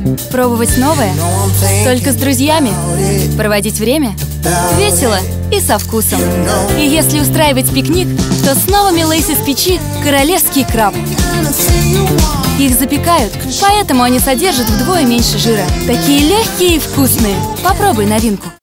Пробовать новое? Только с друзьями? Проводить время? Весело и со вкусом. И если устраивать пикник, то с новыми лейс из печи королевский краб. Их запекают, поэтому они содержат вдвое меньше жира. Такие легкие и вкусные. Попробуй новинку.